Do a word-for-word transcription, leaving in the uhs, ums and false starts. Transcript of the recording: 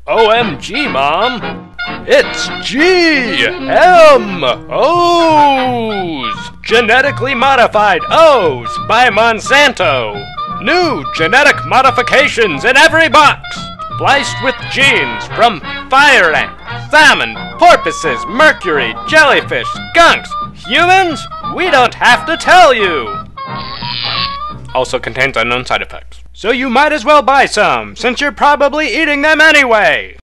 O M G, Mom! It's G M Os! Genetically modified O's by Monsanto! New genetic modifications in every box! Spliced with genes from fire ants, salmon, porpoises, mercury, jellyfish, skunks, humans? We don't have to tell you! Also contains unknown side effects. So you might as well buy some, since you're probably eating them anyway!